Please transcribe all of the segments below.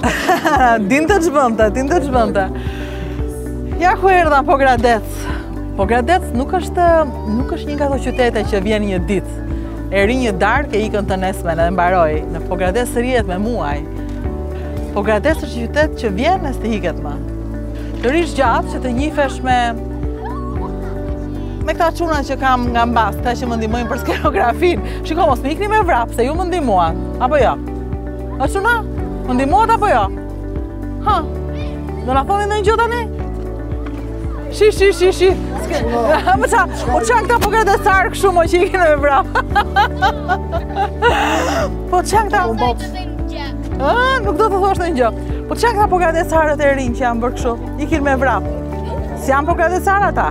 Din të çmënta. Ja ku erdha Pogradec. Pogradec nuk është një nga ato qytete që vjen një ditë. E ri një darkë e ikën të nesmen edhe mbaroi. Në Pogradec rrihet me muaj. Pogradec është një qytet që vjen e s'të hiket më. Të rish gjatë që të njifesh me këta çuna që kam nga mbas, këta që më ndihmojnë për skenografin. Shiko, mos më ikni me vrap, se ju më ndihmuan. Apo jo? A çuna? Më ndihmuat apo jo? Ha? Do na thoni ndonjë gjë tani? Shi. Më qa, o qanë këta Pogradecare kështu mo që ikin me vrap. Po qanë këta... Nuk do të thosh në një gjë. Po qanë këta Pogradecarët e rinj që janë bërë kështu, ikin me vrap. Si janë Pogradecare ata?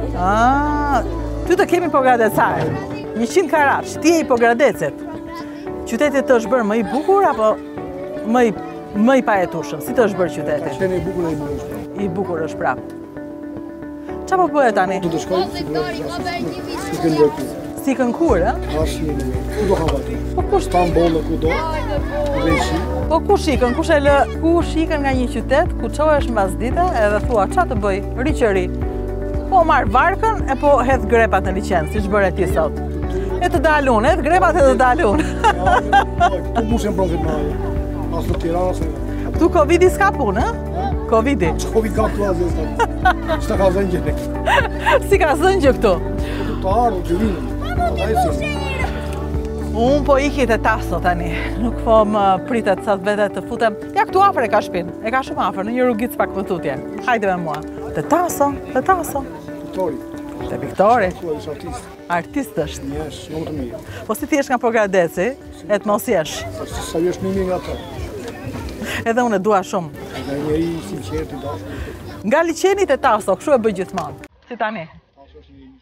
Ty të kemi Pogradecare. 100 karat, ti e i Pogradecit. Qytetit të është bërë më i bukur apo më i pajetueshëm? Si të është bërë qytetit? Ka qenë i bukur e i bukur është. I bukur është prap. Qa po bëhe tani? Du të shkoj, si kënë vërtu. Si kënë kur, e? Ashtë një në ku do havati. Po kush? Stambollë ku do, Greqi. Po kush ikën? Kush ikën nga një qytet, ku qohesh mbas dite edhe thua, qa të bëj? Ri që ri. Po marr varkën e po hedh grepat në liçen, siç bëre ti sot. E të dalun, hedh grepat e të dalun. Këtu mushen pronësit në ajo. Asë në Tirana se... Këtu Covidi s'ka punë, e? Covidi. Që Covid ka këtu asë zënë. Që ta ka zënë gjë. Si ka zënë gjë këtu? Këtu të arë, që vinë. Unë po iki te Taso tani. Nuk po më pritet sa të vete të futem. Ja këtu afër e ka shpinë. E ka shumë afër, në një rrugicë pak më tutje. Hajde me mua. Te Taso. Viktori. Te Viktori. Kua ishë artist. Artist është. Njesh, në më të mirë. Po si ti jesh nga Pogradeci, e të mos jesh. Sa jesh një mirë nga të. Edhe unë e dua shumë. Nga njeri sinqert i dashur. Nga liçeni te Taso, kështu e bëj gjithmonë. Si tani? Taso është një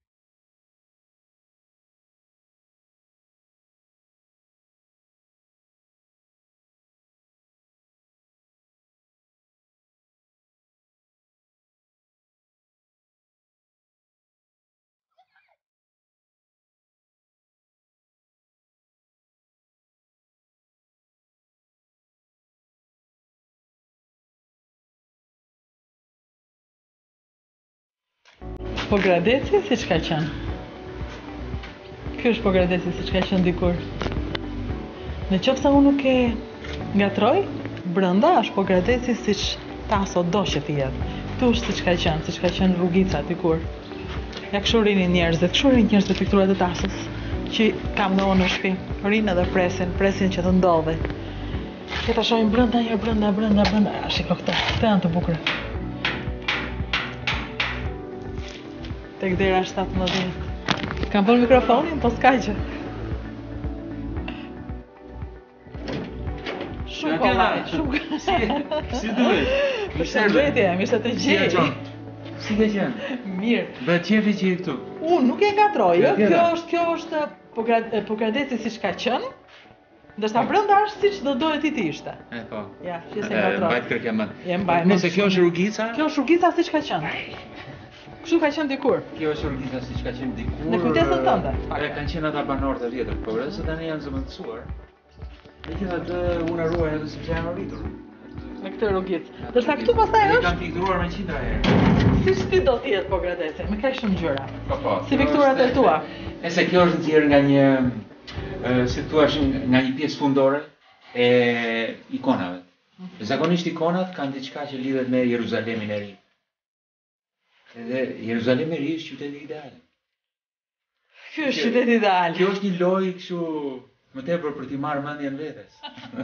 Pogradeci si që ka qenë? Ky është Pogradeci si që ka qenë dikur. Në qoftë se unë nuk e ngatroj, brenda është Pogradeci si që Taso do që t'i jetë. Këtu është si që ka qenë rrugica dikur. Ja kështu rinin njerëzit, kështu rinë njerëzit pikturat e Tasos, që kam në unë në shpi. Rinë edhe presin që të ndodhi. Këta shojnë brenda. Shiko këto janë të bukura. Tek dera 17. Kam bërë mikrofonin, po s'ka gjë. Shumë kollaj, shumë. Si duhet? Përshëndetje, ishte të gjej. Si ke qenë? Mirë. Bëhet qefi që je këtu. Unë nuk e ngatroj, kjo është Pogradeci siç ka qenë. Ndërsa brenda është siç do dohet ti të ishte. Po. Ja, që se ngatroj. Mbajt kërkja më. Nëse kjo është rrugica? Kjo është rrugica siç ka qenë. Kështu ka qenë dikur. Kjo është rrugica siç ka qenë dikur. Në kujtesën tënde. Kanë qenë ata banorët e vjetër, por se tani janë zëvendësuar. Megjithatë unë ruaj edhe sepse janë arritur. Me këtë rrugicë. Ndërsa këtu pastaj është. Kanë pikturuar me qindra herë. Siç ti do të jetë Pogradeci, me kaq shumë gjëra. Po. Si pikturat e tua. Nëse kjo është nxjerrë nga një, si thua, nga një pjesë fundore e ikonave. Zakonisht ikonat kanë diçka që lidhet me Jeruzalemin e ri. Edhe Jeruzalemi i ri është qyteti ideal. Ky është qyteti ideal. Kjo është një lojë kështu më tepër për t'i marrë mendjen vetes.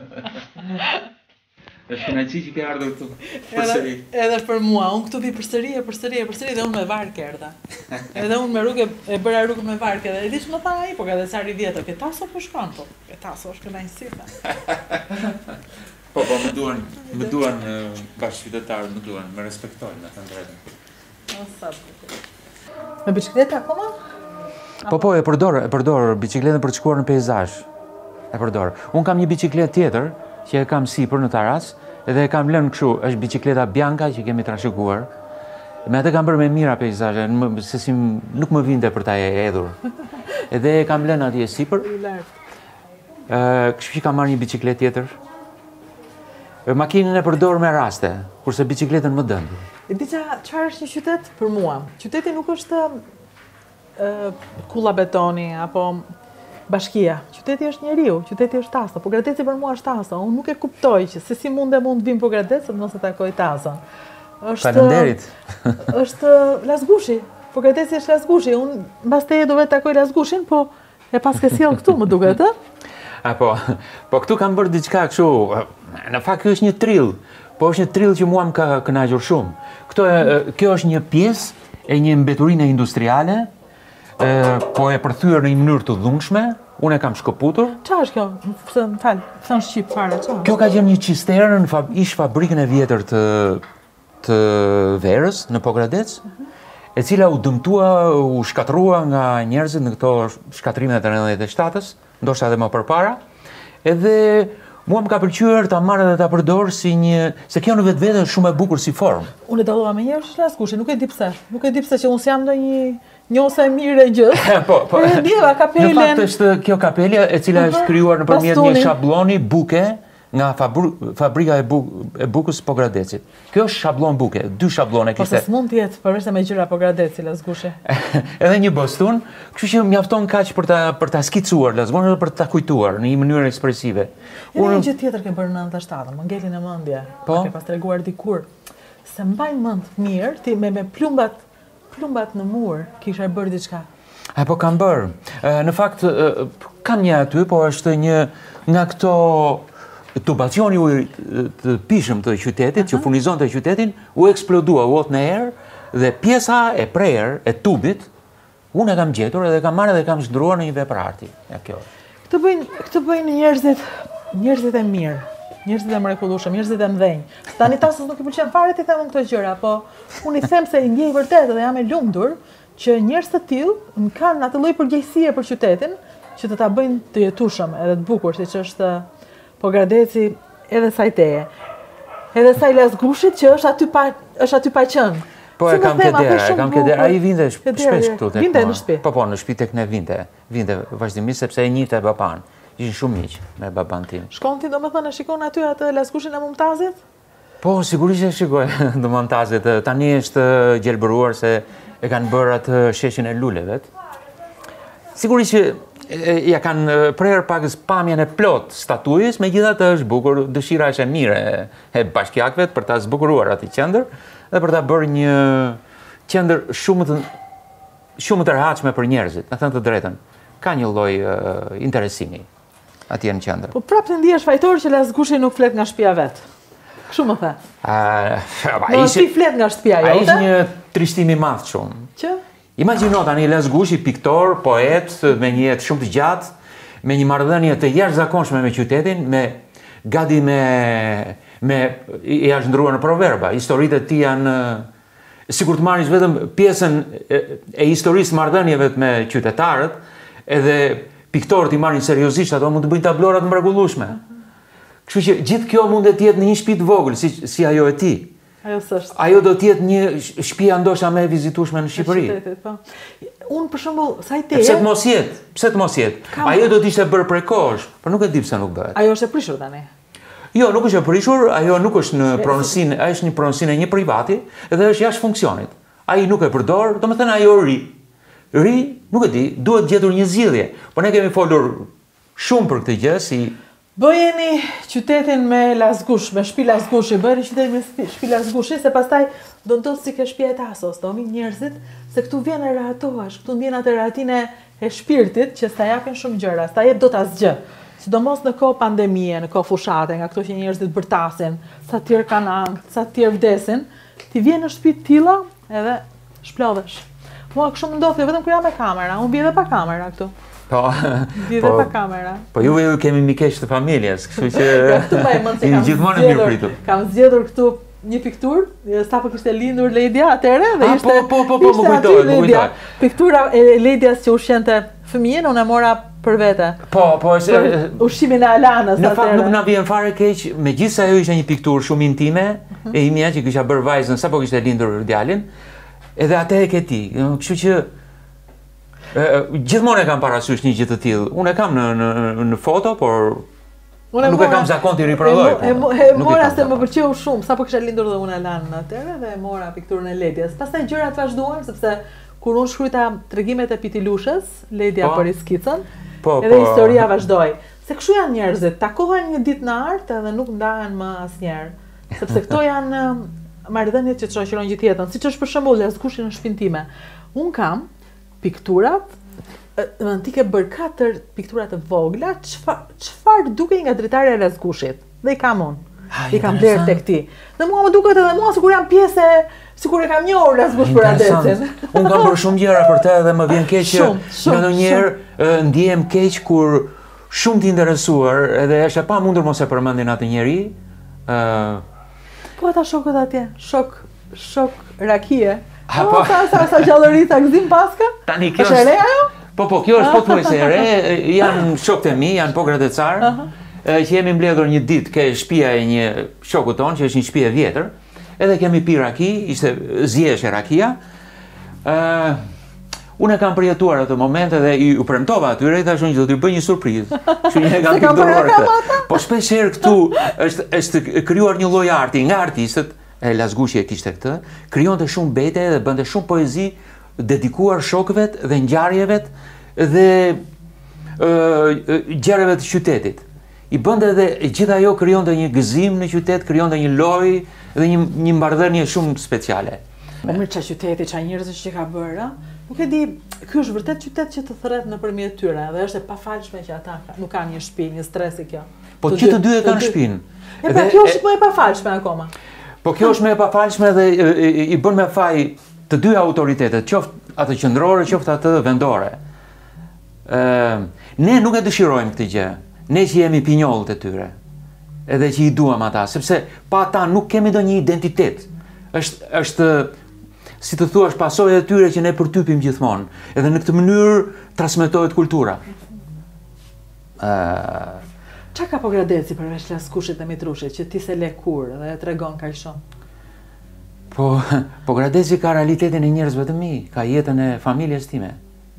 Është kënaqësi që ke ardhur këtu përsëri. Edhe për mua, unë këtu vi përsëri dhe unë me varkë erdha. Edhe unë me rrugë e bëra rrugën me varkë dhe dish më tha ai, po Pogradecari vjetër, ke Taso po shkon po. Ke Taso është kënaqësi. Po, më duan bashkëqytetarët, më duan, më respektojnë me të drejtën. Me bicikletë akoma? Po, e përdor bicikletën për të shkuar në peizazh. E përdor. Unë kam një bicikletë tjetër që e kam sipër në Taras, edhe e kam lënë kështu, është bicikleta Bianca që kemi trashëguar. Me atë kam bërë me mira peizazhe, se si nuk më vinte për ta hedhur. Edhe e kam lënë atje sipër. Kështu që kam marrë një bicikletë tjetër. Makinën e përdor me raste, kurse bicikletën më dëndi. E di çfarë është një qytet për mua? Qyteti nuk është kulla betoni apo bashkia. Qyteti është njeriu, qyteti është Tasa. Po Gradeci për mua është Tasa. Unë nuk e kuptoj që se si mund të vim për Gradec mos e takoj Tasën. Faleminderit. Është Lasgushi. Po Gradeci është Lasgushi. Unë mbas teje do vetë takoj Lasgushin, po e pas ke sjell këtu, më duket, Po këtu kam bërë diçka kështu, në fakt kjo është një trill, po është një trill që mua më ka kënaqur shumë. Kjo është një pjesë e një mbeturine industriale, po e përthyer në një mënyrë të dhunshme, unë e kam shkëputur. Qa është kjo? Më falë, thënë shqip fare, qa? Kjo ka qenë një cisternë në ish fabrikën e vjetër të verës në Pogradec, e cila u dëmtua, u shkatrua nga njerëzit në këto shkatrimet e 97-ës, ndoshta edhe më përpara, edhe mua më ka pëlqyer ta marrë dhe ta përdor se kjo në vetvete është shumë e bukur si formë. Unë e dallova me njerëz Lasgushi, nuk e di pse. Nuk e di pse që unë jam ndonjë njohse e mirë e gjë. Po. E diva kapelen. Në fakt është kjo kapelja e cila është krijuar nëpërmjet një shabloni buke nga fabrika e bukës Pogradecit. Kjo është shablon buke, 2 shablone kishte. Po s'mund të jetë përveç se me gjëra Pogradeci Lasgushi. Edhe një bastun, kështu që mjafton kaq për ta skicuar Lasgushi dhe për ta kujtuar në një mënyrë ekspresive. Unë një gjë tjetër ke bërë në 97-ën, më ngelin e mendje. Po. Ke pas treguar dikur. Se mbaj mend mirë ti me plumbat në mur kisha bërë diçka. Po kam bërë. Në fakt kam një aty, po është një nga këto tubacioni të pishëm të qytetit, që furnizon të qytetin, u eksplodua uot në erë, dhe pjesa e prerë e tubit, unë e kam gjetur edhe kam marrë dhe kam shndruar në një veprarti. Ja kjo. Këtë bëjnë njerëzit e mirë, njerëzit e mrekullueshëm, njerëzit e mdhenj. Tani Tasës nuk i pëlqen fare ti them këto gjëra, po unë i them se i ndjej vërtet dhe jam e lumtur që njerëz të tillë më kanë atë lloj përgjegjësie për qytetin që të ta bëjnë të jetueshëm edhe të bukur, siç është Pogradeci edhe sajteje. Edhe saj Lasgushit që është aty pa qenë. Po e kam ke dera, ai vinte shpesh këtu tek. Vinte në shtëpi. Po, në shtëpi tek ne vinte vazhdimisht sepse e njihte baban. Ishin shumë miq me baban tim. Shkon ti domethënë e shikon aty atë Lasgushin e Mumtazit? Po, sigurisht e shikoj të Mumtazit. Tani është gjelbëruar se e kanë bërë atë sheshin e luleve. Sigurisht që ja kanë prerë pak pamjen e plot statujës, megjithatë është bukur, dëshira është e mirë e bashkiakëve për ta zbukuruar atë qendër dhe për ta bërë një qendër shumë të rehatshme për njerëzit, me thënë të drejtën. Ka një lloj interesimi atje në qendër. Po prapë të ndihesh fajtor që Lasgushi nuk flet nga shtëpia vet. Kështu më the. Ti flet nga shtëpia jote? Ai ishte një trishtim i madh shumë. Që? Imagjino tani Lasgushi, piktor, poet, me një jetë shumë të gjatë, me një marrëdhënie të jashtëzakonshme me qytetin, gati i është ndruar në proverba. Historitë e tij janë sikur të marrësh vetëm pjesën e historisë marrëdhënieve me qytetarët, edhe piktorët i marrin seriozisht, ato mund të bëjnë tablora të mrekullueshme. Kështu që gjithë kjo mund të jetë në një shtëpi të vogël, si ajo e tij. Ajo do t'jetë një shtëpia ndoshta më e vizitueshme në Shqipëri. Unë për shembull, sajteje. Pse të mos jetë? Ajo do të ishte bërë prej kohësh, por nuk e di pse nuk bëhet. Ajo është e prishur tani. Jo, nuk është e prishur, ajo nuk është në pronësinë, ajo është një pronësinë e një privati dhe është jashtë funksionit. Ai nuk e përdor, domethënë ajo ri, nuk e di, duhet gjetur një zgjidhje. Po ne kemi folur shumë për këtë gjë si bëjeni qytetin me Lasgush, me shtëpi Lasgushi, bëjeni qytetin me shtëpi Lasgushi, se pastaj do ndodh si ke shtëpia e Tasës, do vinë njerëzit se këtu vjen e rahatohesh, këtu ndjen atë rahatinë e shpirtit që s'ta japin shumë gjëra, s'ta jep dot asgjë. Sidomos në kohë pandemie, në kohë fushate, nga këto që njerëzit bërtasin, sa të tjerë kanë ankth, sa të tjerë vdesin, ti vjen në shtëpi të tilla edhe shplodhesh. Mua kështu më ndodh vetëm kur jam me kamera, unë bie edhe pa kamera këtu. Po, pa kamera. Po ju kemi mikesh të familjes, kështu që jemi gjithmonë mirë pritur. Kam zgjedhur këtu një pikturë, sapo kishte lindur Ledia atëherë dhe ishte po, më kujtoj. Piktura e Ledias që ushqente fëmijën, unë e mora për vete. Po, është ushqimin e Alanës atëherë. Në fakt nuk na vjen fare keq, megjithëse ajo ishte një pikturë shumë intime e imja që kisha bërë vajzën sapo kishte lindur djalin, edhe atë e ke ti. Kështu që gjithmonë e kam parasysh një gjë të tillë. Unë e kam në foto, por Nuk e kam zakon t'i riprodhoj. E mora se më pëlqeu shumë, sapo kisha lindur dhe unë e lanë atëherë dhe e mora pikturën e Ledjes. Pastaj gjërat vazhduan sepse kur unë shkruajta tregimet e Pitilushës, Ledja bëri skicën, edhe historia vazhdoi. Se kështu janë njerëzit, takohen një ditë në art edhe nuk ndahen më asnjëherë. Sepse këto janë marrëdhëniet që shoqërojnë gjithë jetën. Siç është për shembull Lazgushi në shtëpinë time. Un kam pikturat në antike bërë 4 piktura të vogla, çfarë dukej nga dritarja e Lazgushit. Dhe i kam unë. I kam blerë tek ti. Dhe mua më duket edhe mua sikur janë pjesë, sikur e kam njohur Lazgush për Adecin. Unë kam bërë shumë gjëra për të dhe më vjen keq që ndonjëherë ndihem keq kur shumë të interesuar edhe është e pamundur mos e përmendin atë njeri. Po ata shokët atje, shok rakie. Sa gjallëri ta gzim paska? Tani kjo është e re ajo? Po, kjo është pothuajse e re, janë shokët e mi, janë pogradecar, që jemi mbledhur një ditë ke shtëpia e një shoku ton, që është një shtëpi e vjetër, edhe kemi pi raki, ishte zjeshe rakia. Unë e kam përjetuar atë moment edhe u premtova atyre, i thashun që do t'ju bëj një surprizë. Kështu një e kam pikturuar këtë. Po shpeshherë këtu është krijuar një lloj arti nga artistët, e Lazgushi e kishte këtë, krijonte shumë bete dhe bënte shumë poezi dedikuar shokëve dhe ngjarjeve dhe gjërave të qytetit. I bënte edhe gjithë ajo krijonte një gëzim në qytet, krijonte një lojë dhe një mbardhënie shumë speciale. Po mirë ç'a qyteti, ç'a njerëzish që ka bërë, nuk e di, ky është vërtet qytet që të thret nëpërmjet tyre dhe është e pafalshme që ata nuk kanë një shtëpi, një stresi kjo. Po që të dy e kanë shtëpinë. E pra kjo është më e pafalshme akoma. Po kjo është më e pafalshme dhe i bën me faj të dy autoritetet, qoftë atë qendrore, qoftë atë vendore. Ne nuk e dëshirojmë këtë gjë, ne që jemi pinjollët e tyre, edhe që i duam ata, sepse pa ata nuk kemi ndonjë identitet. Është si të thuash pasojë e tyre që ne përtypim gjithmonë, edhe në këtë mënyrë transmetohet kultura. Qa ka Pogradeci përveç Lazgushit dhe Mitrushit, që ti se le kur dhe e tregon kaq shumë? Po Pogradeci ka realitetin e njerëzve të mi, ka jetën e familjes time.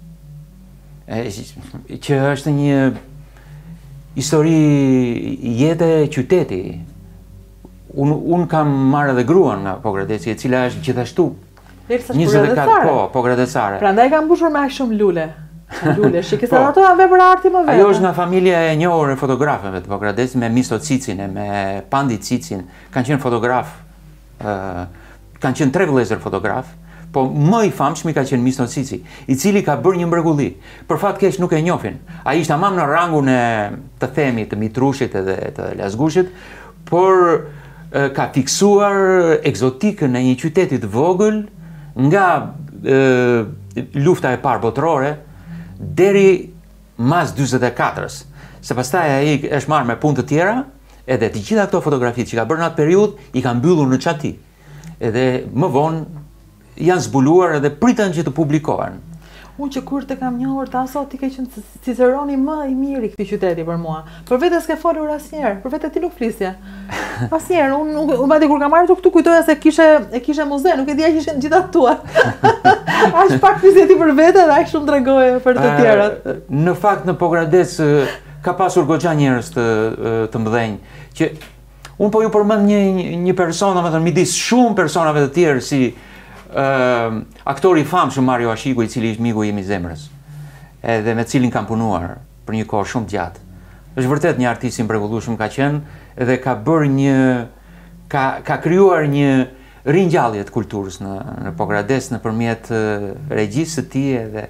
Që është një histori jete e qyteti. Unë kam marrë edhe gruan nga Pogradeci, e cila është gjithashtu 24 Pogradecare. Prandaj kam mbushur me aq shumë lule. Lule, shikës edhe ato janë vepër arti më vetë. Ajo është nga familja e njohur e fotografëve të Pogradecit, me Misto Cicin e me Pandi Cicin. Kanë qenë fotograf, kanë qenë 3 vëllezër fotograf, po më i famshmi ka qenë Misto Cici, i cili ka bërë një mrekulli. Për fat keq nuk e njohin. Ai ishte tamam në rangun e të themi të Mitrushit edhe të Lazgushit, por ka fiksuar ekzotikën e një qyteti të vogël nga lufta e parë botërore deri mas 44-s. Se pastaj ai është marrë me punë të tjera, edhe të gjitha këto fotografitë që ka bërë në atë periudhë i kanë mbyllur në çati. Edhe më vonë janë zbuluar edhe pritën që të publikohen. Unë që kur të kam njohur taso, ti ke qenë Ciceroni më i miri këtij qyteti për mua. Për vete s'ke folur asnjëherë, për vete ti nuk flisje. Asnjëherë, unë madje kur kam ardhur këtu kujtoja se kishe muze, nuk e dija që ishin gjitha tua. Aq pak flisje ti për vete dhe aq shumë tregoje për të tjerat. Në fakt në Pogradec ka pasur goxha njerëz të mëdhenj që unë po ju përmend një person, domethënë midis shumë personave të tjerë si aktori i famshëm Mario Ashiku, i cili është miku im i zemrës, edhe me cilin kam punuar për një kohë shumë gjatë. Është vërtet një artist i mrekullueshëm ka qenë dhe ka bërë ka krijuar një ringjallje të kulturës në Pogradec nëpërmjet regjisë të tij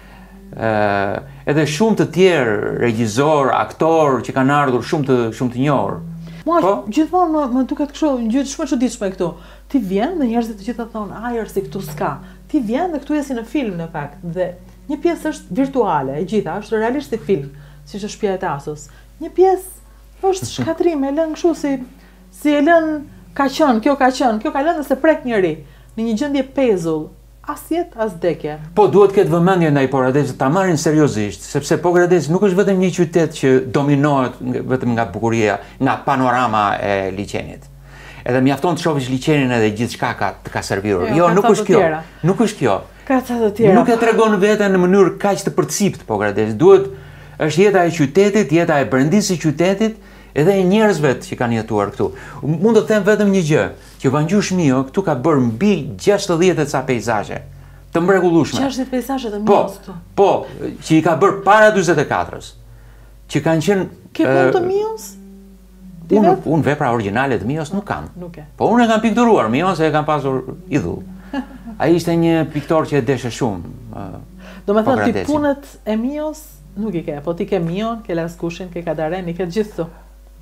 edhe shumë të tjerë regjisor, aktor që kanë ardhur shumë të njohur. Mua gjithmonë më duket kështu, gjë shumë e çuditshme këtu. Ti vjen dhe njerëzit të gjitha thonë, ajër si këtu s'ka. Ti vjen dhe këtu je si në film në fakt. Dhe një pjesë është virtuale, e gjitha është realisht si film, siç është shtëpia e Tasos. Një pjesë është shkatrim, e lën kështu si e lën ka qenë, kjo ka lënë dhe se prek njëri në një gjendje pezull. As jetë, as vdekje. Po duhet këtë vëmendje ndaj Pogradecit, ta marrin seriozisht, sepse Pogradeci nuk është vetëm një qytet që dominohet vetëm nga bukuria, nga panorama e liçenit. Edhe mjafton të shohësh liçenin edhe gjithçka ka servitur. Jo, nuk është kjo. Nuk është kjo. Ka ca të tjera. Nuk e tregon veten në mënyrë kaq të përciptë Pogradeci. Është jeta e qytetit, jeta e brendisë së qytetit, edhe e njerëzve që kanë jetuar këtu. Mund të them vetëm një gjë, që Vangjush Mio këtu ka bërë mbi 60 e ca peizazhe të mrekullueshme. 60 peizazhe të Po, Mios këtu. po, që i ka bërë para 44-s, që kanë qenë Ke punë të Mios? unë vepra origjinale të Mios nuk kam. Nuk e. Po unë e kam pikturuar Mios e kam pasur idhull. Ai ishte një piktor që e deshe shumë. Do me thënë, ti Pogradeci. punët e Mios nuk i ke, po ti ke Mion, ke Laskushin, ke Kadaren, i ke gjithë këtu.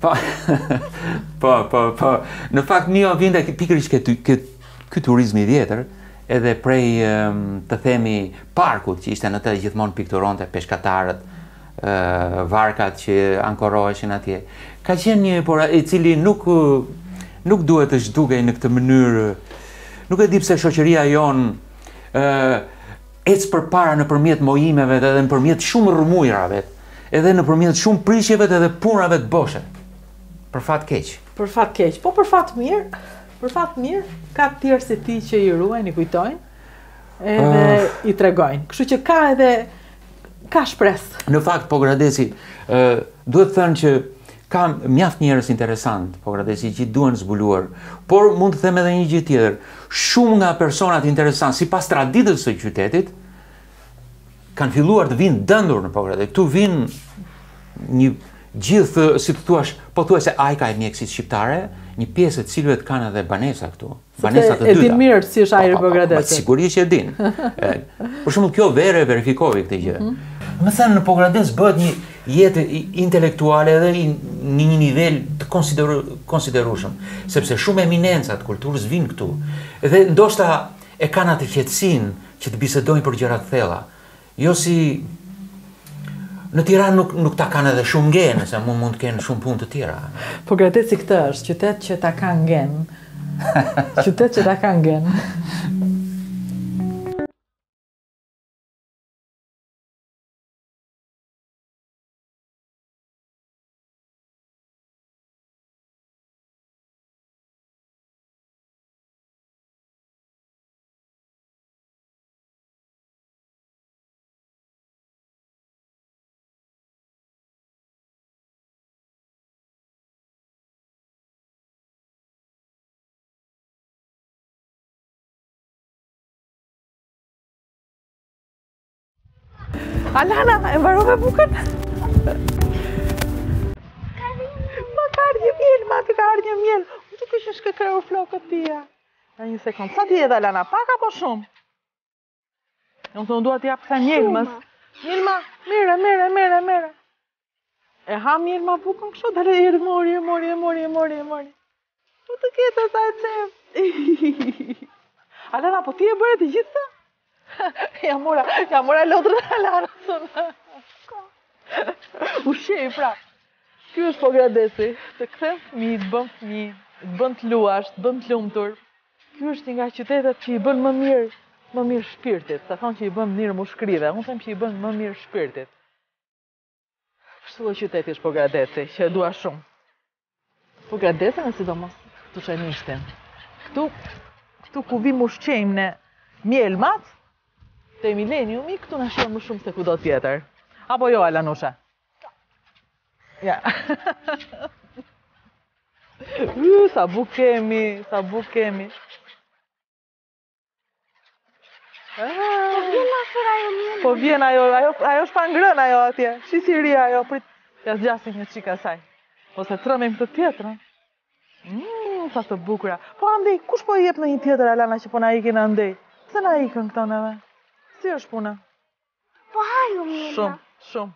Po. Në fakt Mio vinte pikërisht ky turizmi vjetër, edhe prej të themi parkut që ishte në të gjithmonë pikturonte peshkatarët, varkat që ankoroheshin atje. Ka qenë një por i cili nuk duhet të zhdukej në këtë mënyrë. Nuk e di pse shoqëria jon ec përpara nëpërmjet mojimeve edhe nëpërmjet shumë rrëmujrave, edhe nëpërmjet shumë prishjeve edhe punave të boshe. Për fat keq. Për fat keq, po për fat mirë, ka të tjerë si ti që i ruajnë, i kujtojnë, edhe i tregojnë. Kështu që ka shpresë. Në fakt, Pogradeci, duhet thënë që ka mjaft njerëz interesant, Pogradeci, që duhen zbuluar, por mund të them edhe një gjë tjetër. Shumë nga personat interesant, sipas traditës së qytetit, kanë filluar të vinë dëndur në Pogradeci. Këtu vinë një gjithë, si të thuash, po thuaj se ajka e mjekësit shqiptare, një pjesë të cilëve kanë edhe banesa këtu. Banesa të dyta. E din mirë si është ajri Pogradeci. Sigurisht që e din. Për shembull, kjo vere verifikovi këtë gjë. Më thënë, në Pogradec bëhet një jetë intelektuale edhe në një nivel të konsiderueshëm, sepse shumë eminenca të kulturës vinë këtu. Dhe ndoshta e kanë atë qetësinë që të bisedojnë për gjëra të thella. Jo si në Tiranë nuk ta kanë edhe shumë ngenë, se mund të kenë shumë punë të tjera. Pogradeci këtë është, qytet që ta ka ngen. Qytet që ta ka ngen. Alana, e mbarove bukën? Ma ka ardhë një mjel. Unë të kështë shkëkreur flokët tia. Në një sekundë. Sa ti edhe, Alana? Pak apo shumë? Unë të ndua t'ja pësa mjelmës. Mjelma, mire. E ha mjelma bukën kështu, dhe e mori. Po të kete sa e qep. Alana, po ti e bërë të gjithë? Ja mora lotrën e Alanës. Ushqej, pra. Ky është Pogradeci. Të kthem fëmijë, të bën fëmijë, të bën të luash, të bën të lumtur. Ky është një nga qytetet që i bën më mirë shpirtit. Sa thonë që i bën mënyrë mushkrive, unë them që i bën më mirë shpirtit. Kështu lloj qyteti është Pogradeci, që e dua shumë. Pogradeci në sidomos të shenishtin. Këtu ku vim ushqejmë ne mjelmat, te mileniumi, këtu në shionë më shumë se kudo tjetër. Apo jo, Alanusha? Ja. Sa buk kemi. Po vjen ajo shpa ngrën ajo atje. Shi si ri ajo, prit, ja zgjasim një qika saj. Ose trëmim këtë tjetrën. Sa të bukura. Po andej, kush po i jep në një tjetër, Alana, që po na ikin andej? Pse na ikën këto neve? Si është puna? Po haju mirë. Shumë.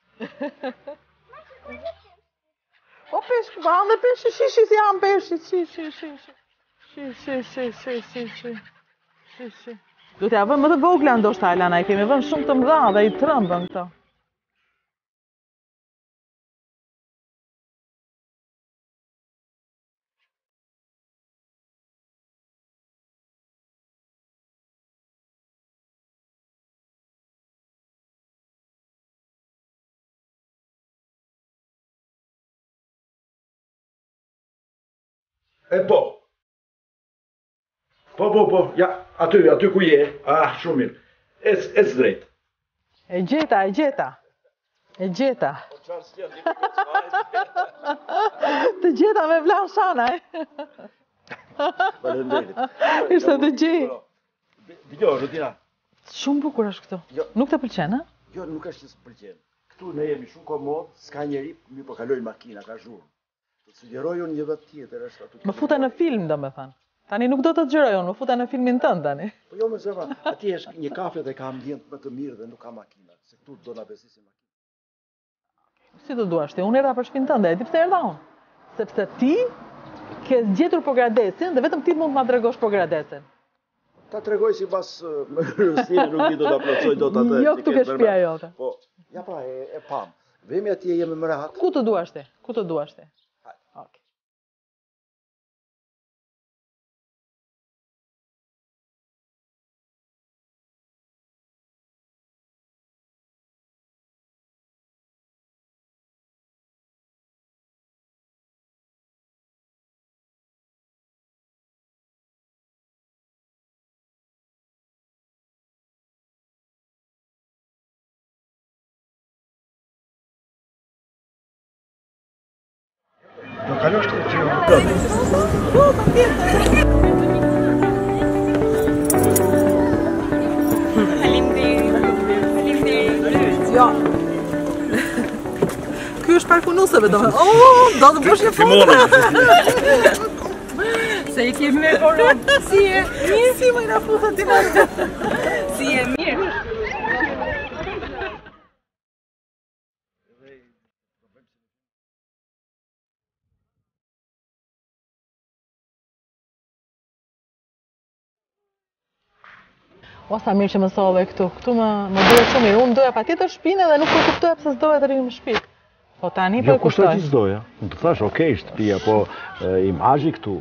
O peshk, ba ndë peshk, shi si jam peshk, shi. Du t'ja vëm më të vogla ndoshta, Alana, i kemi vëm shumë të mëdha dhe i trëmbën këto. E po. Po, ja, aty ku je. Ah, shumë mirë. Ec drejt. E gjeta. E gjeta. Të gjeta me vlan Shanaj. Faleminderit. Ishte të gjej. Dgjoj, Rutina. Shumë bukur është këtu. Jo. Nuk të pëlqen, a? Jo, nuk është që s'pëlqen. Këtu ne jemi shumë komod, s'ka njeri, mi po kalojnë makina, ka zhurmë. Të sugjeroj unë një vetë tjetër është atu. Më futa në film, domethënë. Tani nuk do të xhiroj unë, më futa në filmin tënd tani. Po jo, më zemra, ati është një kafe dhe ka ambient më të mirë dhe nuk ka makina. Se këtu do na besisin makina. Si të duash ti? Unë erdha për shtëpinë tënde, e di pse erdha unë? Sepse ti ke gjetur Pogradecin dhe vetëm ti mund ma tregosh Pogradecin. Ta tregoj sipas rëstime, nuk di do ta plotësoj dot atë. Jo, këtu ke shtëpia jote. Po, ja pra, e pam. Vemi atje jemi më rehat. Ku të duash ti? Ku të duash ti? Okej. Do kalosh të gjë. Jo. Ky është parkunuseve, do të bësh një foto. Se i kemi me koronë. Si e? Mirë. Si më na futa ti më. Si e mirë. O sa mirë që më sove këtu. Këtu më duhet shumë mirë. Unë doja patjetër shtëpinë dhe nuk po kuptoja pse s'doja të rrim në shtëpi. Po tani po e kushtoj. kushtoj. Jo, s'doja. Unë të thash, okay, shtëpia, po imazhi këtu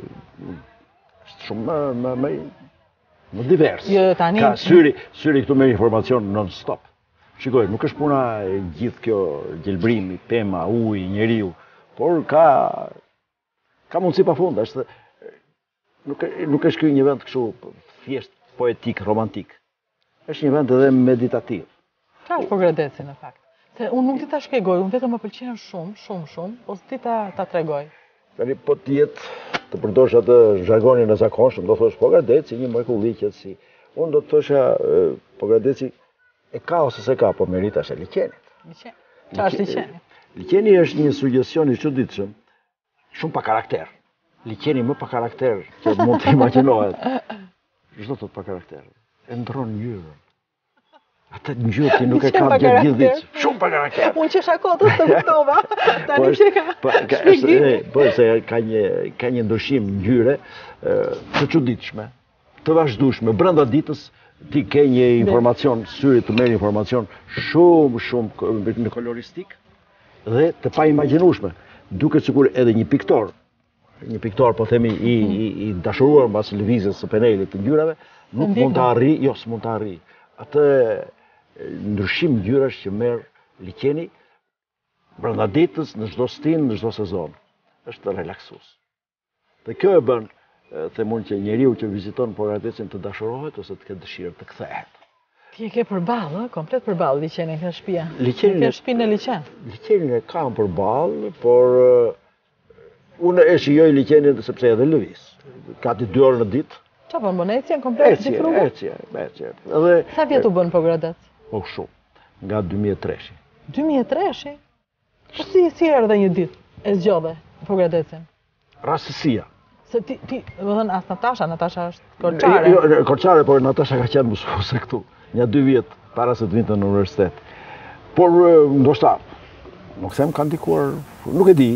është shumë më divers. Jo, tani Ka syri këtu me informacion non stop. Shikoj, nuk është puna e gjithë kjo gjelbrimi, pema, uji, njeriu, por ka mundësi pafund, është nuk është ky një vend kështu thjesht poetik, romantik. Është një vend edhe meditativ. Ka është Pogradeci në fakt. Se unë nuk di ta shpjegoj, unë vetëm më pëlqen shumë, ose ti ta tregoj. Tani po të përdorsh atë zhargonin e zakonshëm, do thosh Pogradeci, një mrekulli qetësi. Unë do të thosha Pogradeci e ka ose se ka, po merita është e liqenit. Liqen. Qa është liqeni? Liqeni është një sugjestion i çuditshëm, shumë pa karakter. Liqeni më pa karakter që mund të imagjinohet. Çdo thot pa karakter. E ndron ngjyrën. Atë ngjyrë ti nuk e ka gjatë gjithë ditës. Shumë pa karakter. Unë që shakotës të kuptova. Tani që ka shpjegim. Po se ka një ndryshim ngjyre të çuditshme, të vazhdueshme. Brenda ditës ti ke një informacion, syri të merr informacion shumë në koloristik dhe të pa imagjinueshme. Duket sikur edhe një piktor, po themi i dashuruar mbas lëvizjes së penelit të ngjyrave, nuk mund të arrijë, jo, s'mund të arrijë atë ndryshim ngjyrash që merr liqeni brenda ditës, në çdo stin, në çdo sezon. Është relaksues. Dhe kjo e bën, them unë, që njeriu që viziton Pogradecin të dashurohet ose të ketë dëshirë të kthehet. Ti e ke përballë, komplet përballë liqenin nga shtëpia. Liqenin e shtëpinë në liqen. Liqenin e kam përballë, por unë e shijoj liqenin sepse edhe lëviz. Gati 2 orë në ditë. Qa po bën ecjen komplet si rrugë? Ecje. Sa vjet u bën Pogradec? Po shumë, nga 2003. 2003? Po si erdhe një ditë e zgjodhe Pogradecin? Rastësia. Se ti, do thënë as Natasha është korçare. Jo, korçare, por Natasha ka qenë mësuese këtu, një 2 vjet para se të vinte në universitet. Por ndoshta, nuk them ka ndikuar, nuk e di.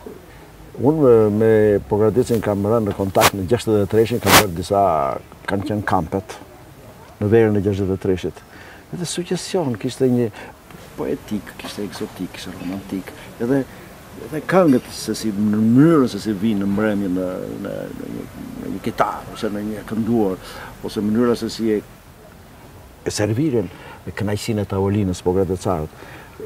Unë me Pogradecin kam rënë në kontakt në 63-shin, kanë qenë kampet në verën e 63-shit. Edhe sugjestion, kishte një poetik, kishte eksotik, kishte romantik, edhe këngët në mënyrën se si vinë në mbrëmje në një kitarë, ose në një kënduar, ose mënyra se si e serviren me kënaqësinë e tavolinës Pogradecarët.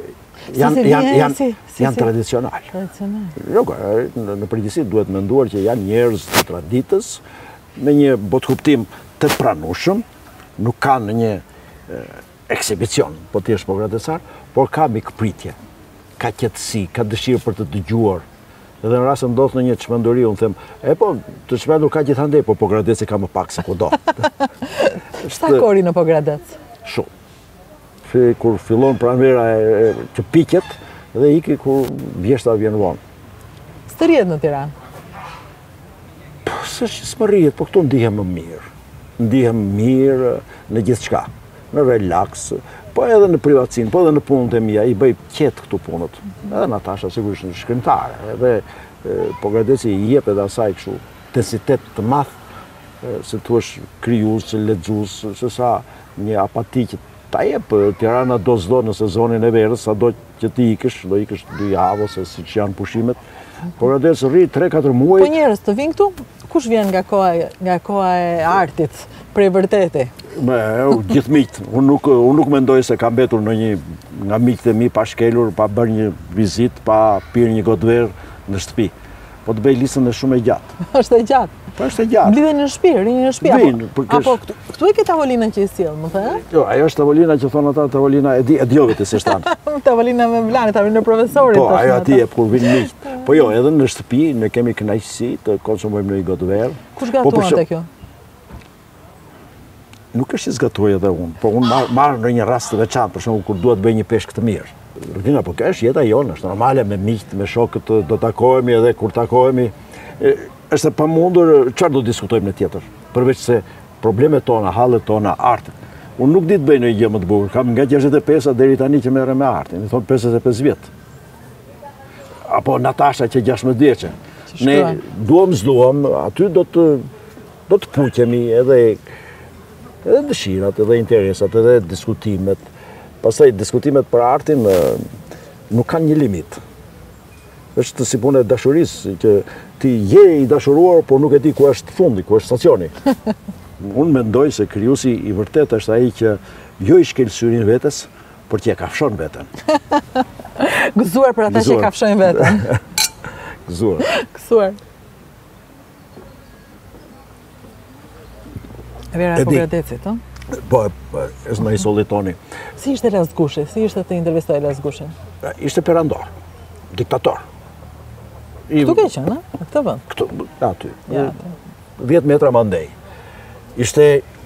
Janë tradicional. Në përgjithësi duhet menduar që janë njerëz të traditës, me një botkuptim të pranueshëm, nuk kanë një ekshibicion, po ti është pogradecar, por ka mikpritje, ka qetësi, ka dëshirë për të dëgjuar. Edhe në rrasë ndodhë në një çmenduri, unë them, po, të çmendur ka gjithandej, po pogradeci ka më pak se kudo. Sa kori në Pogradec? Shumë. Kur fillon pranvera që piqet, dhe iki kur vjeshta vjen vonë. Së rjetë në Tiranë? Së që s'më rjetë, po këtu ndihem më mirë. Ndihem mirë në gjithë shka, në relax, po edhe në privatsin, po edhe në punët e mija, i bëj qetë këtu punët. Edhe Natasha sigurisht në shkrimtare, edhe Pogradeci i jep edhe asaj kështu intensitet të madh, se tu është krijues, lexues, se sa një apati që ta jep Tirana do s'do në sezonin e verës, sado që ti ikësh, do ikësh 2 javë ose siç janë pushimet. Pogradeci rri 3-4 muaj. Po njerëz të vinë këtu, kush vjen nga koha e artit, prej vërteti? Gjithë miqt. Unë nuk mendoj se ka mbetur në një nga miqtë e mi pa shkelur, pa bërë një vizitë, pa pirë një gotë verë në shtëpi. Po të bëj listën e shumë e gjatë. Është e gjatë? Po është e gjatë. Blidhen në shtëpi, rinjë në shtëpi. Apo këtu e ke tavolina që i sjell, më the? Jo, ajo është tavolina që thonë ata, tavolina e djovit e se shtanë. Tavolina me Vlani, tavolina e profesorit. Po, ajo ati e kur vinë miqt. Po jo, edhe në shtëpi ne kemi kënaqësi të konsumojmë një gotë verë. Kush gatuan te kjo? Nuk është që zgatuaj edhe unë, po unë marrë në një rast të veçantë, për shembull kur duhet bëj një peshk të mirë. Rutina, po kjo është jeta jonë, është normale me miqt, me shokët, do takohemi edhe kur takohemi. Është e pamundur, çfarë do diskutojmë në tjetër, përveç se problemet tona, hallet tona, artin. Unë nuk di të bëj në gjë më të bukur, kam nga 65 deri tani që merrem me artin, i thon 55 vjet. Apo Natasha që 16 vjeçë. Ne duam, aty do të puqemi edhe dëshirat, edhe interesat, edhe diskutimet. Pastaj diskutimet për artin nuk kanë një limit. Është si punë e dashurisë, që ti je i dashuruar, por nuk e di ku është fundi, ku është stacioni. Unë mendoj se krijuesi i vërtet është ai që jo i shkel syrin vetes, por që e kafshon veten. Gëzuar për ata që kafshojnë veten. Gëzuar. Vera Pogradecit, ëh? Po, është në i sollitoni. Si ishte Lazgushi? Si ishte të intervistoj Lazgushin? Ishte perandor, diktator. Këtu ke qenë, në këtë vend? Këtu, aty. 10 metra më ndej. Ishte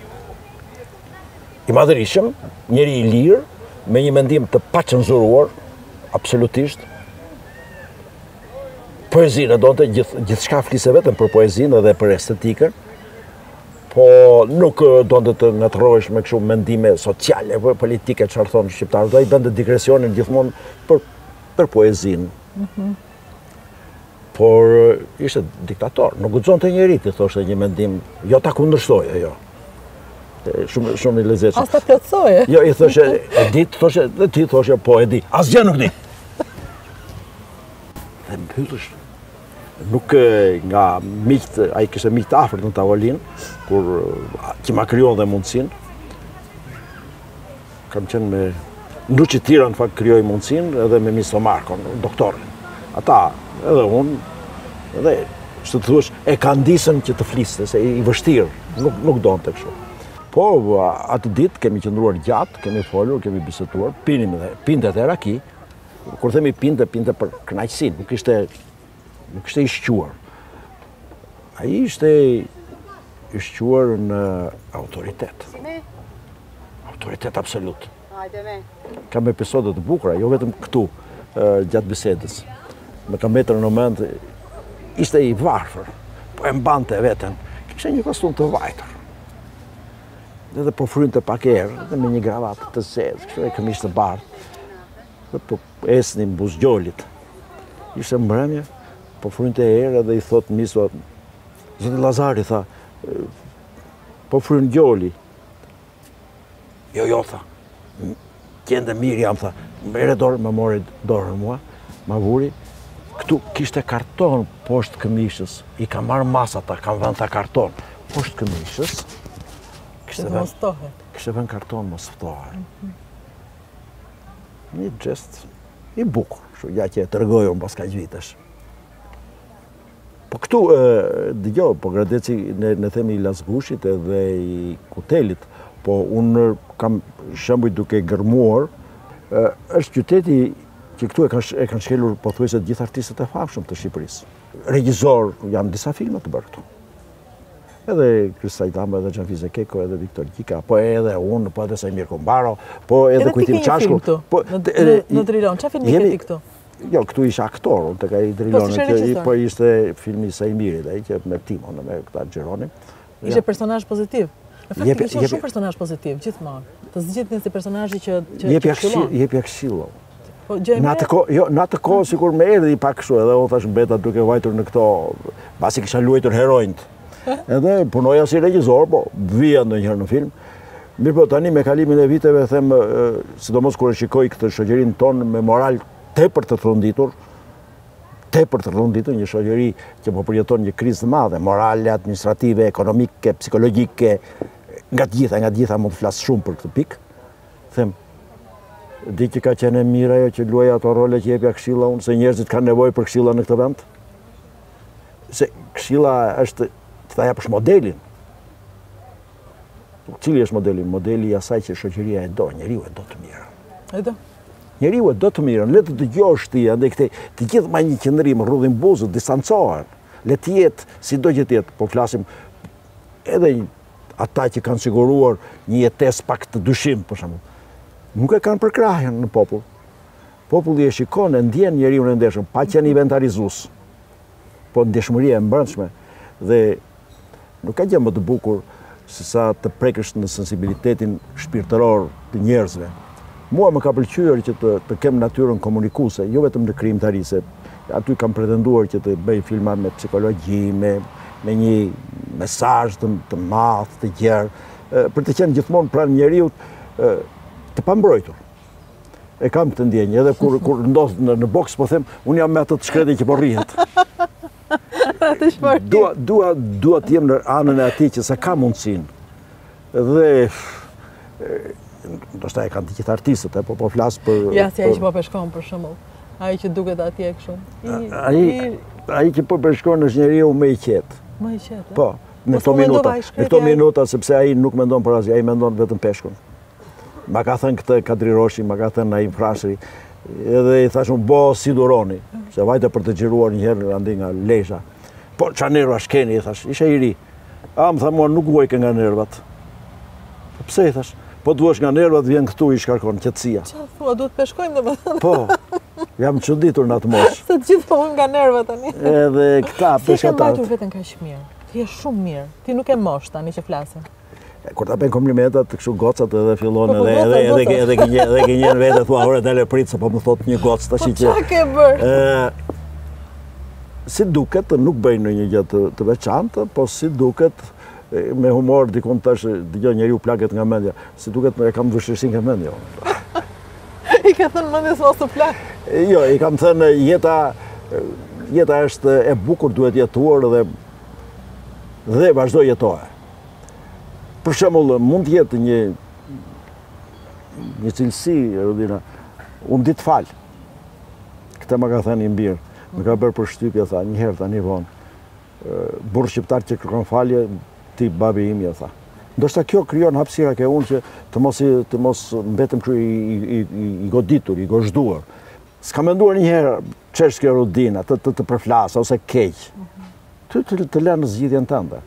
i madhërisëm, njeri i lirë, me një mendim të pacenzuruar, absolutisht. Poezinë e donte, gjithçka fliste vetëm për poezinë dhe për estetikën. Po nuk donte të ngatërrohesh me kështu mendime sociale, politike, çfarë thonë shqiptarët, ai bënte digresionin gjithmonë për poezinë. Por ishte diktator, nuk guxonte njeri të thoshte një mendim, jo ta kundërshtoje, jo. Shumë i lezetshëm. As ta plotësoje. Jo, i thoshe, e di, thoshe, dhe ti thoshe, po e di. Asgjë nuk di. Dhe mbyllësh. Nuk nga miqt, ai kishte miq të afërt në tavolinë, kur që ma krijon dhe mundësinë. Kam qenë me Nuçi Tira, në fakt krijoi mundësinë edhe me Miso Markon, doktorin. Ata, edhe unë, edhe që të thuash, e ka ndisën që të fliste, se i vështirë, nuk donte kështu. Po, atë ditë kemi qëndruar gjatë, kemi folur, kemi biseduar, pinte dhe raki, kur themi pinte për kënaqësinë, nuk ishte i shquar. Ai ishte i shquar në autoritet. Autoritet absolut. Kam episode të bukura, jo vetëm këtu, gjatë bisedës. Me kam metër në mend, ishte i varfër, po e mbante veten, kishte një kostum të vajtur. Edhe po frynte pak erë, dhe me një gravatë të zezë, kështu e këmish të bardhë, dhe po esnin buzgjolit. Ishte mbrëmje, po frynte erë dhe i thot Miso, zoti Lazari, tha, po fryn gjoli. Jo, tha, qende mirë jam, tha, mere dorë, më mori dorën mua, ma vuri, këtu kishte karton poshtë këmishës, i ka marrë masata, kam vënë tha karton, poshtë këmishës, kishte vënë karton mos ftohet. Një gjest i bukur, ja që e tërgoj unë pas kaq vitesh. Po këtu, dëgjoj, Pogradeci, ne themi i Lazgushit edhe i Kutelit, Po unë kam shembuj duke gërmuar, është qyteti që këtu e kanë shkelur pothuajse të gjithë artistët e famshëm të Shqipërisë. Regjizor, janë disa filma të bërë këtu. Edhe Kristaj Tamba, edhe Xhanfize Keko, edhe Viktor Gjika, po edhe unë, po edhe Sajmir Kumbaro, po edhe Kujtim Çashku. Në Drilon, çfarë filmi ke ti këtu? Jo, këtu isha aktor, unë tek ai Drilonit, po ishte filmi Sajmirit, ai që me Timon, me këta Xheronin. Ishte personazh pozitiv. Në fakt kishte shumë personazh pozitiv gjithmonë. Të zgjidhnin si personazhi që jepja këshillo. Po në atë kohë sikur më erdhi pak kështu, edhe unë thash mbeta duke vajtur në këto, pasi kisha luajtur heronjt. Edhe punoja si regjizor, po vija ndonjëherë në film. Mirë po tani me kalimin e viteve them, sidomos kur e shikoj këtë shoqërinë tonë me moral tepër të rrënditur, një shoqëri që po përjeton një krizë të madhe, morale, administrative, ekonomike, psikologjike, nga të gjitha mund të flas shumë për këtë pikë. Them, di që ka qenë e mirë ajo që luaj ato role që jepja këshilla unë, se njerëzit kanë nevojë për këshilla në këtë vend. Se këshilla është, të ta japësh modelin. Cili është modeli? Modeli i asaj që shoqëria e do, njeriu e do të mirën. E do. Njeriu e do të mirën, le të dëgjosh ti, andaj të gjithë me një qëndrim, rrudhin buzët, distancohen. Le të jetë, sido që të jetë, po flasim edhe ata që kanë siguruar një jetesë pak të dyshim, për shembull. Nuk e kanë përkrahjen në popull. Populli e shikon, e ndjen njeriu e ndeshëm, pa qenë inventarizues, po ndeshmëria e mbrëmshme. Dhe nuk ka gjë më të bukur se sa të prekësh në sensibilitetin shpirtëror të njerëzve. Mua më ka pëlqyer që të kem natyrën komunikuese, jo vetëm në krijimtari, se aty kam pretenduar që të bëj filma me psikologji, me një mesazh të madh, të gjerë, për të qenë gjithmonë pranë njeriut të pambrojtur. E kam këtë ndjenjë, edhe kur ndodh në boks, po them, unë jam me atë të shkretë që po rrihet. Dua të jem në anën e atij që sa ka mundësinë. Dhe ndoshta e kanë të gjithë artistët, po flas për... Ja, si ai që po peshkon, për shembull. Ai që duket atje kështu. Ai që po peshkon është njeriu më i qetë. Më i qetë? Po, në këto minuta, sepse ai nuk mendon për asgjë, ai mendon vetëm peshkun. Ma ka thënë këtë Kadri Roshi, ma ka thënë Naim Frashëri, edhe i thashun, bo si duroni, se vajte për të gjiruar njëherë andi nga Lesha. Po, qa nerva shkeni, i thash, ishe i ri. Më tha mua, nuk vuajke nga nervat. Pse, i thash, po duash nga nervat, vjen këtu i shkarkon, qetësia. Qa thua, duhet peshkojmë dhe më thënë? Po, jam çuditur në atë moshë. Se të gjithë po unë nga nervat tani. Edhe këta peshkatarët. Ti ke mbajtur veten kaq mirë, ti je shumë mirë, ti nuk e mosh tani që flasim. Kur ta bën komplimentat të kështu gocat edhe fillon edhe gënjen vetë thua ora dalë prit se po më thot një gocë tash që. Çka ke bër? Si duket nuk bëj ndonjë gjë të veçantë, po si duket me humor dikon tash dëgjoj njeriu plaket nga mendja. Si duket e kam vështirësi nga mendja. I ka thënë mendjes mos të plak. Jo, i kam thënë jeta është e bukur, duhet jetuar dhe vazhdo jetoje. Për shembull, mund të jetë një cilësi, Rodina, unë di të fal. Këtë më ka thënë i mbirë, më ka bërë përshtypje, tha, njëherë tani vonë. Burr shqiptar që kërkon falje, ti babi im, ja tha. Ndoshta kjo krijon hapësira ke unë që të mos mbetem kështu i goditur, i gozhduar. S'ka menduar njëherë ç'është kjo Rodina, të përflas ose keq. Të lënë në zgjidhjen tënde.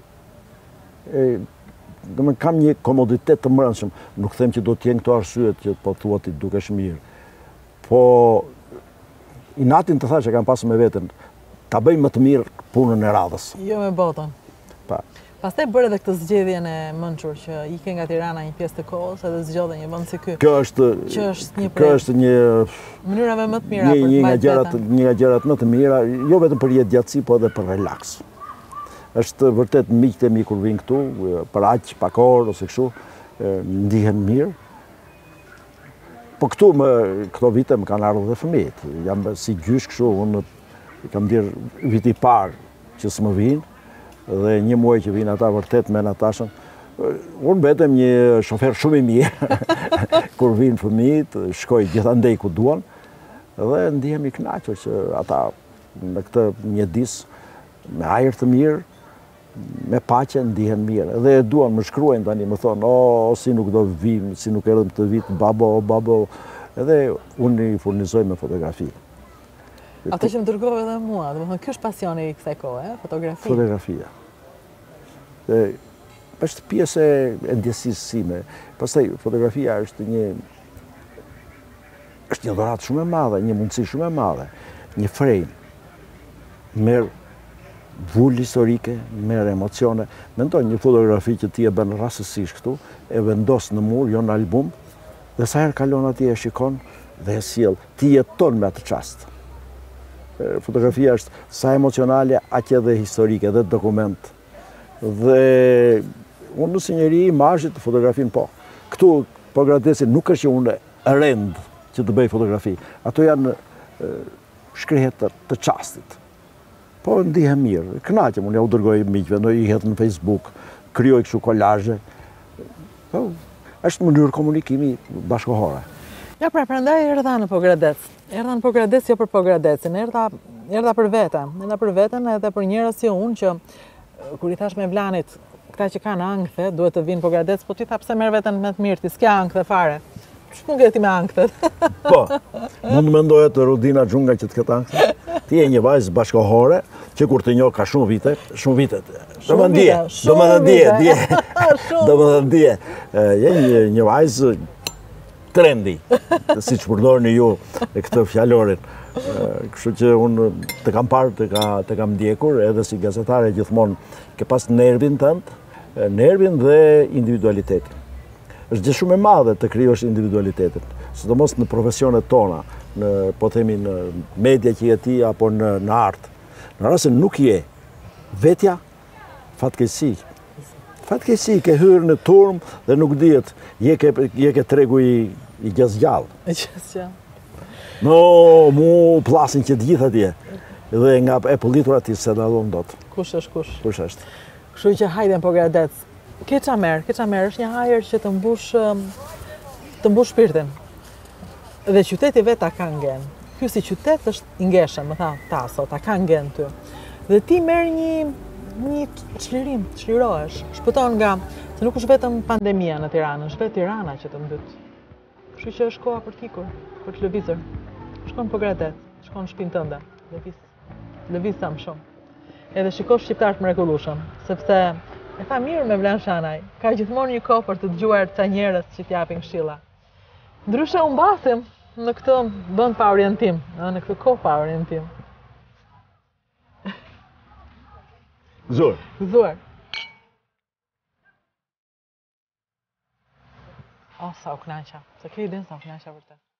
Kam një komoditet të mbrëmshëm, nuk them që do të jenë këto arsyet që po thua ti dukesh mirë. Po inatin të thash që kam pasur me veten, ta bëj më të mirë punën e radhës. Jo me botën. Pa. Pastaj bërë edhe këtë zgjedhjen e mençur që ike nga Tirana një pjesë të kohës edhe zgjodhe një vend si ky. Kjo është një mënyrave më të mira për të mbajtur një nga gjërat më të mira, jo vetëm për jetë gjatësi, po edhe për relaks. Është vërtet miqtë e mi kur vinë këtu, për aq, pak orë ose kështu, ndihen mirë. Po këto vite më kanë ardhur dhe fëmijët. Jam si gjysh kështu, unë kam dirë viti parë që s'më vinë, dhe një muaj që vinë ata vërtet me Natashën. Unë betem një shofer shumë i mirë, kur vinë fëmijët, shkoj gjithandej ku duan, dhe ndihem i kënaqur që ata në këtë mjedis, me ajër të mirë, me paqe ndihen mirë. Dhe e duan, më shkruajnë tani, më thonë, o, si nuk do vim, si nuk erdhëm të vit, babo. Edhe unë i furnizoj me fotografi. Ato që më dërgove edhe mua, dhe më thënë, kjo është pasioni i kësaj kohë, fotografi? Fotografia. Është pjesë e ndjesisë sime. Pastaj, fotografia është një dhuratë shumë e madhe, një mundësi shumë e madhe, një frame. Merë vullë historike, merë emocione. Mendoj një fotografi që ti e bën rastësisht këtu, e vendos në mur, jo në album, dhe sa herë kalon atje e shikon dhe e sjell, ti jeton me atë çast. Fotografia është sa emocionale, aq edhe historike, dhe dokument. Dhe unë si njeri imazhit të fotografin po. Këtu Pogradeci nuk është që unë rend që të bëj fotografi. Ato janë shkrehet të çastit. Po ndihem mirë, kënaqem, unë ja u dërgoj miqve, në i hedh në Facebook, krijoj kështu kolazhe. Po, është mënyrë komunikimi bashkëkohore. Ja, prandaj erdha në Pogradec. Erdha në Pogradec jo për Pogradecin, erdha për veten. Erdha për veten edhe për njerëz si unë që kur i thash me Vlanit, këta që kanë ankthe, duhet të vinë Pogradec, po ti tha pse merr veten me të mirë, ti s'ka ankthe fare. Ç'mund ti me ankthet? Po, mund mendoje të Rudina Xhunga që të ketë ankthe. Ti je një vajzë bashkëkohore që kur të njoh ka shumë vite. Do më ndje. Je një vajzë trendi, si që përdorni ju këtë fjalorin. Kështu që unë të kam parë, të kam ndjekur, edhe si gazetare gjithmonë ke pas nervin tënd, nervin dhe individualitetin. Është gjë shumë e madhe të krijosh individualitetin, sidomos në profesionet tona, po themi në media që je ti apo në art. Në rast se nuk je vetja, fatkeqësi. Fatkeqësi, ke hyrë në turm dhe nuk dihet, je ke tregu i gjasgjallë. No, mu plasin që të gjithë atje. Dhe nga e pëllitur ati se da dhon dot. Kush është kush? Kush është? Kështu që hajde në Pogradec. Ke qa merë, është një hajër që të mbush shpirtin. Dhe qyteti vetë ta ka ngen. Ky si qytet është i ngeshëm, më tha Taso, ta ka ngen ty. Dhe ti merr një çlirim, çlirohesh, shpëton nga, se nuk është vetëm pandemia në Tiranë, është vetë Tirana që të mbyt. Kështu që është koha për t'ikur, për të lëvizur. Shkon në Pogradec, shkon në shtëpinë tënde, lëviz sa më shumë. Edhe shikosh shqiptar të mrekullueshëm, sepse e tha mirë me Vlan Shanaj, ka gjithmonë një kohë për të dëgjuar ca njerëz që t'japin këshilla. Ndryshe u mbasim në këtë vend pa orientim, në këtë kohë pa orientim. Zor. O, sa u kënaqa. Se ke idenë sa u kënaqa vërtet.